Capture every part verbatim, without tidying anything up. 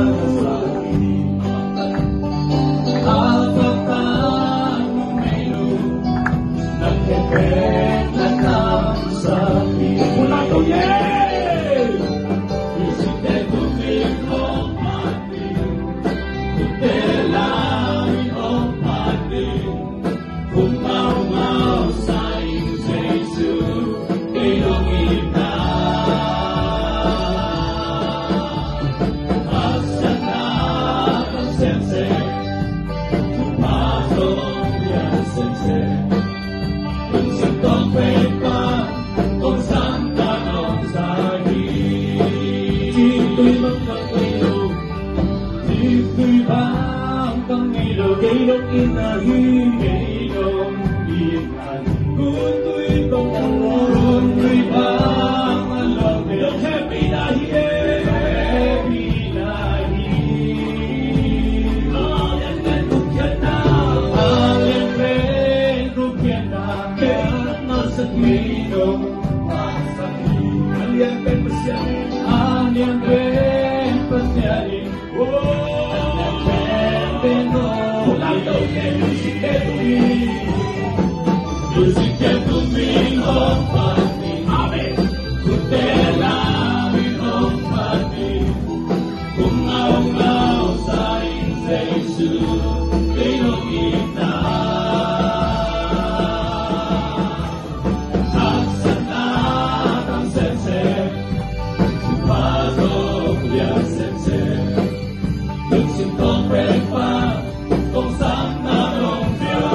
記錄現那於記錄現那管對共管對吧浪地都 happy 那耶 happy 那耶啊人人都見那啊人人都見那嘅那是記錄啊是記錄人人不想啊人人不想你Music que tu mi compagni, Amen. Kutela mi compagni, Ungaw ngaw sa insesu, Pino kita. Haksana kang sense, Pasok ya sense, Luksin kong prepa, Kung saan na nung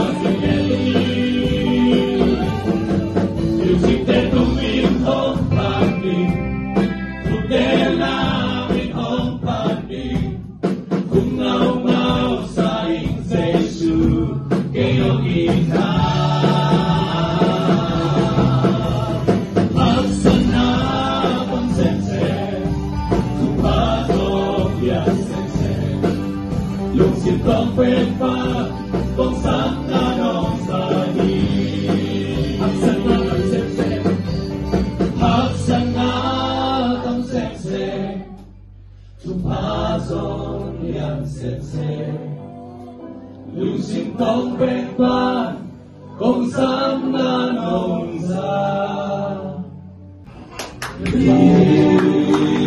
Lúc xin con quên pha, con sáng ta nong sa hi. Hắc san na tam xem xem, hắc san na tam xem xem, tu pa song yang xem xem. Lúc xin con quên pha, con sáng ta nong sa hi.